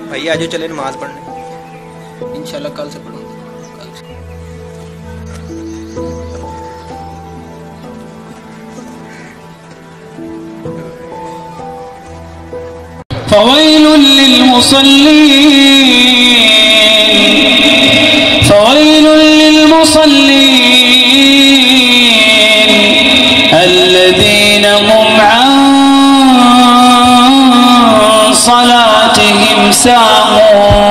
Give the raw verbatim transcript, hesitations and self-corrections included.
भैया आज चले नमाज पढ़ने, इंशाल्लाह कल से पढ़ूंगा। कल से फ़वैलुल लिलमुसल्लीन फ़वैलुल लिलमुसल्लीन अल्लज़ीना हुम अन सलातिहिम साहून।